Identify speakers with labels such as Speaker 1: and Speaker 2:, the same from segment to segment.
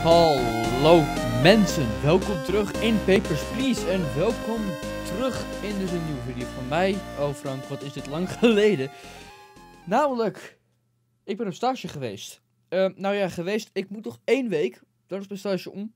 Speaker 1: Hallo mensen, welkom terug in Papers, Please en welkom terug in dus een nieuwe video van mij. Oh Frank, wat is dit lang geleden. Namelijk, ik ben op stage geweest. Nou ja, geweest, ik moet nog 1 week, dan is mijn stage om.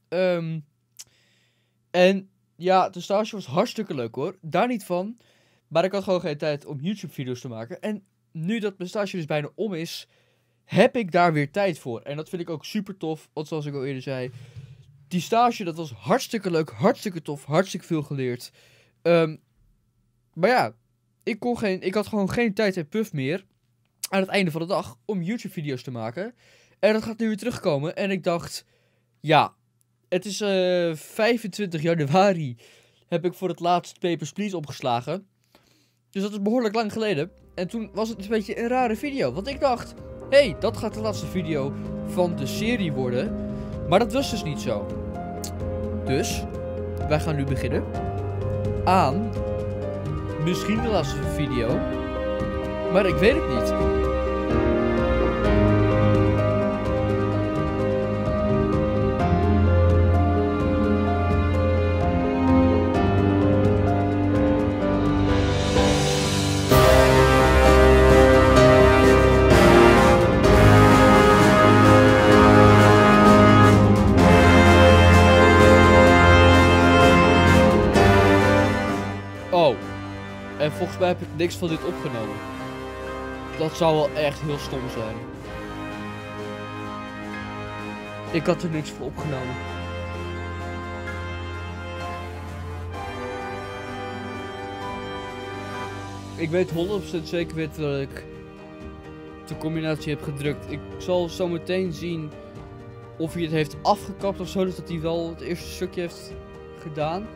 Speaker 1: En ja, de stage was hartstikke leuk hoor, daar niet van. Maar ik had gewoon geen tijd om YouTube video's te maken. En nu dat mijn stage dus bijna om is, heb ik daar weer tijd voor. En dat vind ik ook super tof. Want zoals ik al eerder zei, die stage, dat was hartstikke leuk, hartstikke tof, hartstikke veel geleerd. Maar ja, ik had gewoon geen tijd en puff meer aan het einde van de dag om YouTube video's te maken. En dat gaat nu weer terugkomen. En ik dacht, ja, het is 25 januari heb ik voor het laatst Papers, Please opgeslagen. Dus dat is behoorlijk lang geleden. En toen was het een beetje een rare video. Want ik dacht, hey, dat gaat de laatste video van de serie worden. Maar dat was dus niet zo. Dus, wij gaan nu beginnen aan misschien de laatste video. Maar ik weet het niet. Oh, en volgens mij heb ik niks van dit opgenomen. Dat zou wel echt heel stom zijn. Ik had er niks voor opgenomen. Ik weet 100% zeker weten dat ik de combinatie heb gedrukt. Ik zal zo meteen zien of hij het heeft afgekapt of zo, dus dat hij wel het eerste stukje heeft gedaan.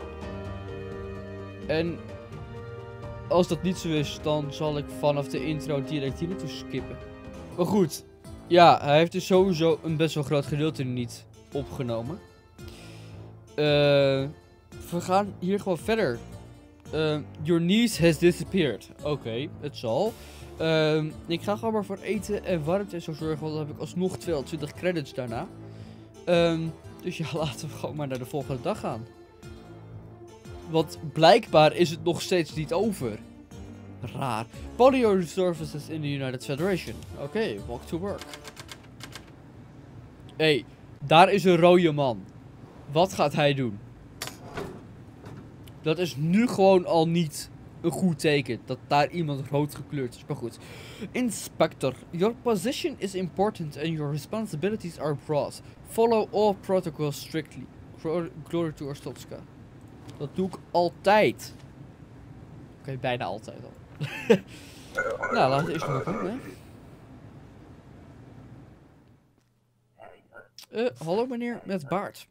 Speaker 1: En als dat niet zo is, dan zal ik vanaf de intro direct hier naartoe skippen. Maar goed, ja, hij heeft dus sowieso een best wel groot gedeelte niet opgenomen. We gaan hier gewoon verder. Your niece has disappeared. Oké, het zal. Ik ga gewoon maar voor eten en warmte en zo zorgen, want dan heb ik alsnog 22 credits daarna. Dus ja, laten we gewoon maar naar de volgende dag gaan. Want blijkbaar is het nog steeds niet over. Raar. Polio Services in the United Federation. Oké, walk to work. Hé, daar is een rode man. Wat gaat hij doen? Dat is nu gewoon al niet een goed teken. Dat daar iemand rood gekleurd is. Maar goed. Inspector, your position is important and your responsibilities are broad. Follow all protocols strictly. Glory to Arstotzka. Dat doe ik altijd. Oké, bijna altijd al. Nou, laten we eerst nog doen, hè. Hallo meneer met baard.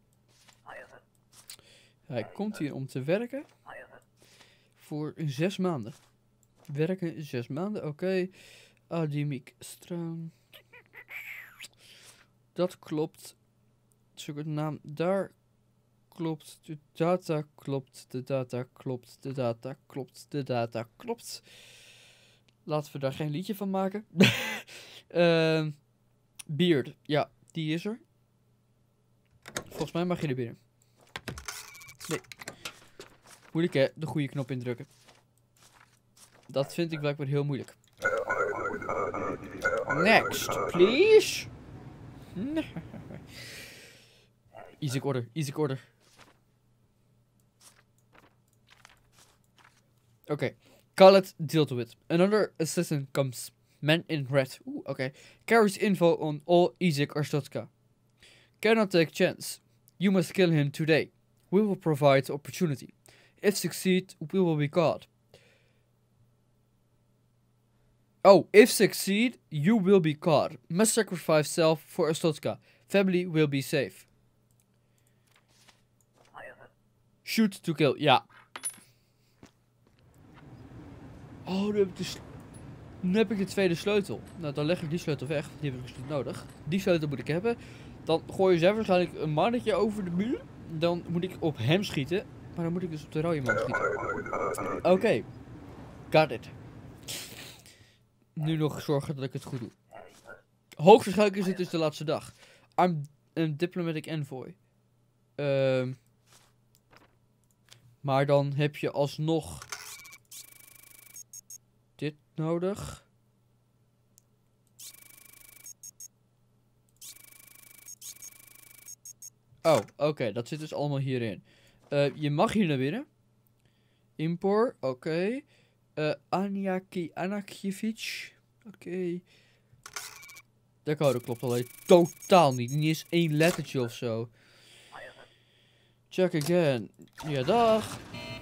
Speaker 1: Hij komt hier om te werken. Voor 6 maanden. Werken 6 maanden, oké. Ademiek Stroom. Dat klopt. Zoek het naam daar. Klopt, de data klopt, de data klopt, de data klopt, de data klopt. Laten we daar geen liedje van maken. Beard, ja, die is er. Volgens mij mag je er binnen. Nee. Moeilijk hè, de goede knop indrukken. Dat vind ik blijkbaar heel moeilijk. Next, please. Easy order, easy order. Okay, call it, deal to it. Another assassin comes. Man in red. Ooh, okay. Carries info on all Isaac Arstotzka. Cannot take chance. You must kill him today. We will provide opportunity. If succeed, we will be caught. Oh, if succeed, you will be caught. Must sacrifice self for Arstotzka. Family will be safe. Shoot to kill, ja. Oh, nu heb ik de tweede sleutel. Nou, dan leg ik die sleutel weg. Die heb ik dus niet nodig. Die sleutel moet ik hebben. Dan gooi je zelf waarschijnlijk een mannetje over de muur. Dan moet ik op hem schieten. Maar dan moet ik dus op de rode man schieten. Oké. Got it. Nu nog zorgen dat ik het goed doe. Hoogstwaarschijnlijk is het dus de laatste dag. een diplomatic envoy. Maar dan heb je alsnog dit nodig. Oh, oké. Dat zit dus allemaal hierin. Je mag hier naar binnen. Import, oké. Anakievich. Oké. De code klopt alleen totaal niet. Niet eens 1 lettertje of zo. Check again. Ja, dag.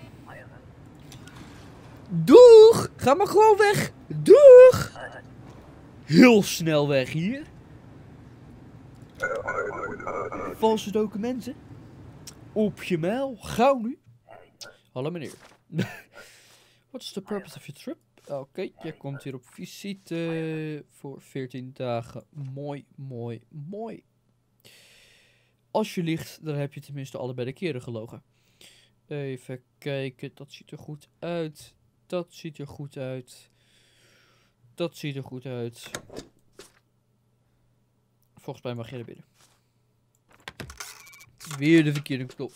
Speaker 1: Doeg! Ga maar gewoon weg. Doeg! Heel snel weg hier. Valse documenten. Op je mail. Gauw nu. Hallo meneer. What's the purpose of your trip? Oké, je komt hier op visite voor 14 dagen. Mooi, mooi, mooi. Als je liegt, dan heb je tenminste allebei de keren gelogen. Even kijken, dat ziet er goed uit. Dat ziet er goed uit. Dat ziet er goed uit. Volgens mij mag je er binnen. Weer de verkeerde knop.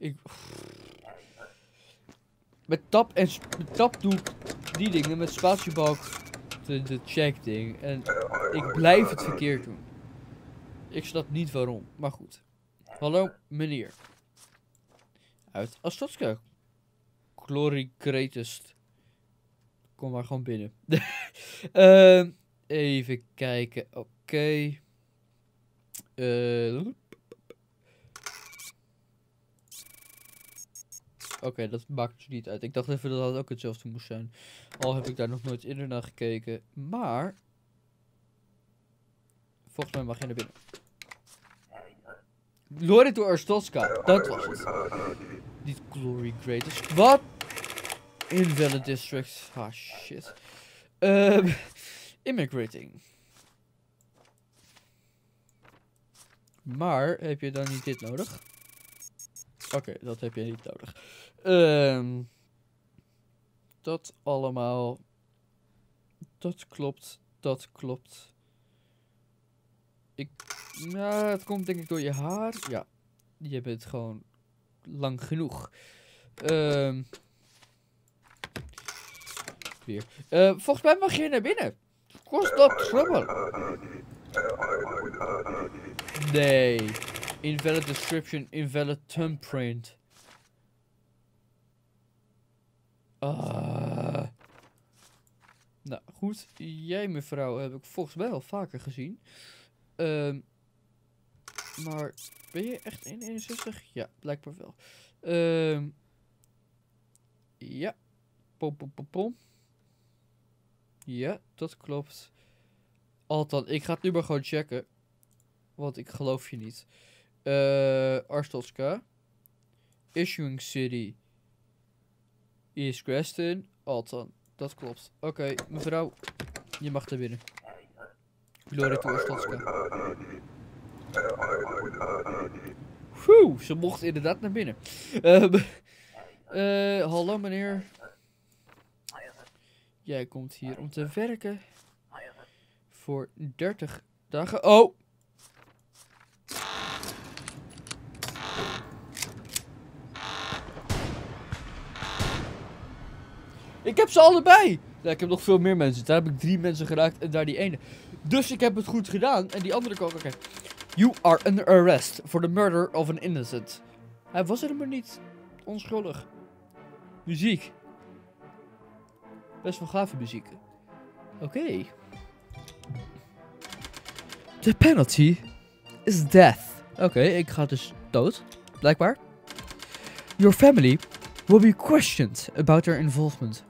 Speaker 1: Met tab doe ik die dingen, met spatiebalk de check ding. En ik blijf het verkeerd doen. Ik snap niet waarom, maar goed. Hallo meneer. Uit Astotska. Glory greatest. Kom maar gewoon binnen. Even kijken, oké. Oké, dat maakt dus niet uit. Ik dacht even dat het ook hetzelfde moest zijn. Al heb ik daar nog nooit eerder naar gekeken. Maar volgens mij mag je naar binnen. Glory to Arstotzka. Dat was het. Niet Glory Greatest. Wat? Invalid District. Ah, shit. Immigrating. Maar heb je dan niet dit nodig? Oké, dat heb je niet nodig. Dat allemaal. Dat klopt. Dat klopt. Nou, het komt denk ik door je haar. Ja, je bent gewoon lang genoeg. Weer. Volgens mij mag je naar binnen. Kost dat trouble? Nee. Invalid description, invalid thumbprint. Nou, goed. Jij, mevrouw, heb ik volgens mij al vaker gezien. Maar ben je echt 1,61? Ja, blijkbaar wel. Ja. Pom, pom, pom, pom. Ja, dat klopt. Althans, ik ga het nu maar gewoon checken. Want ik geloof je niet. Arstotzka. Issuing City is Creston. Althans, dat klopt. Oké, mevrouw, je mag naar binnen. Glory to Arstotzka. Ze mocht inderdaad naar binnen. Hallo meneer. Jij komt hier om te werken. Voor 30 dagen. Oh! Ik heb ze allebei! Ja, ik heb nog veel meer mensen. Daar heb ik 3 mensen geraakt en daar die ene. Dus ik heb het goed gedaan. En die andere kan ook. Oké. You are under arrest for the murder of an innocent. Hij was helemaal niet onschuldig. Muziek. Best wel gave muziek. Oké. The penalty is death. Oké, ik ga dus dood. Blijkbaar. Your family will be questioned about their involvement.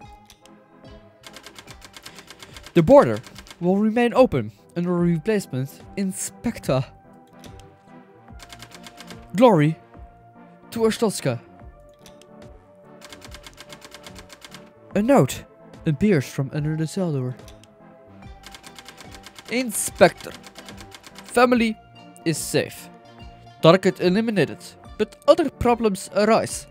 Speaker 1: The border will remain open under replacement inspector. Glory to Arstotzka. A note appears from under the cell door. Inspector. Family is safe. Target eliminated, but other problems arise.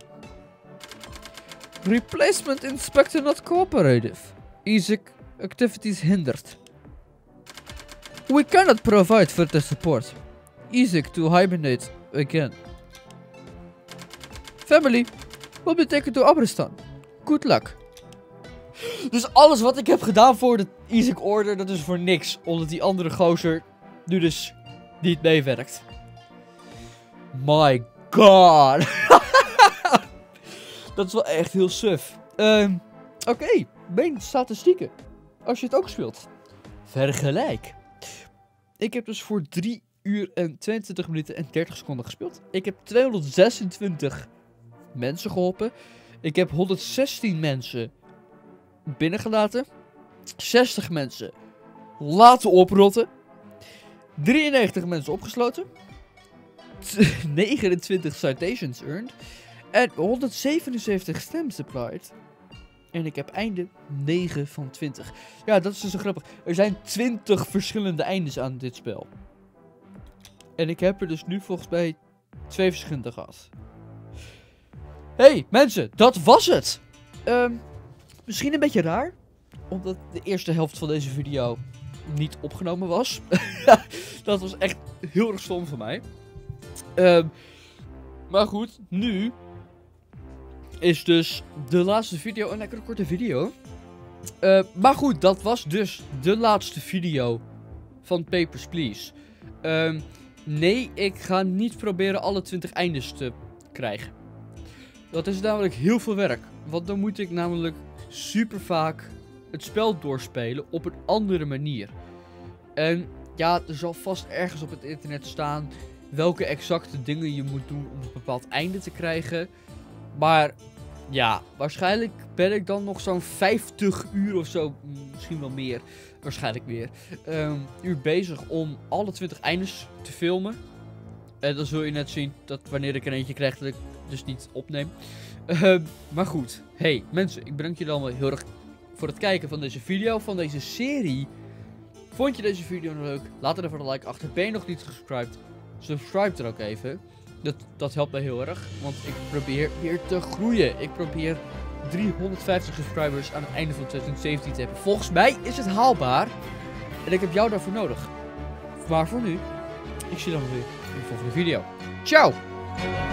Speaker 1: Replacement inspector not cooperative. Easy activities hindered. We cannot provide further support. Isaac to hibernate again. Family, what be taken to Abristan? Good luck. Dus alles wat ik heb gedaan voor de Isaac Order, dat is voor niks. Omdat die andere gozer nu dus niet meewerkt. My god. Dat is wel echt heel suf. Oké, mijn statistieken. Als je het ook speelt. Vergelijk. Ik heb dus voor 3 uur en 22 minuten en 30 seconden gespeeld. Ik heb 226 mensen geholpen. Ik heb 116 mensen binnengelaten. 60 mensen laten oprotten. 93 mensen opgesloten. 29 citations earned. En 177 stems applied. En ik heb einde 9 van 20. Ja, dat is dus zo grappig. Er zijn 20 verschillende eindes aan dit spel. En ik heb er dus nu volgens mij 2 verschillende gehad. Hey mensen, dat was het. Misschien een beetje raar. Omdat de eerste helft van deze video niet opgenomen was. Dat was echt heel erg stom van mij. Maar goed, nu is dus de laatste video een lekkere korte video. Maar goed, dat was dus de laatste video van Papers, Please. Nee, ik ga niet proberen alle 20 eindes te krijgen. Dat is namelijk heel veel werk. Want dan moet ik namelijk super vaak het spel doorspelen op een andere manier. En ja, er zal vast ergens op het internet staan welke exacte dingen je moet doen om een bepaald einde te krijgen. Maar ja, waarschijnlijk ben ik dan nog zo'n 50 uur of zo, misschien wel meer, waarschijnlijk meer, uur bezig om alle 20 eindes te filmen. En dan zul je net zien dat wanneer ik er eentje krijg, dat ik dus niet opneem. Maar goed, hey mensen, ik bedank jullie allemaal heel erg voor het kijken van deze video, van deze serie. Vond je deze video nou leuk? Laat er even een like achter. Ben je nog niet gesubscribed? Subscribe er ook even. Dat helpt mij heel erg, want ik probeer weer te groeien. Ik probeer 350 subscribers aan het einde van 2017 te hebben. Volgens mij is het haalbaar. En ik heb jou daarvoor nodig. Maar voor nu, ik zie je dan weer in de volgende video. Ciao!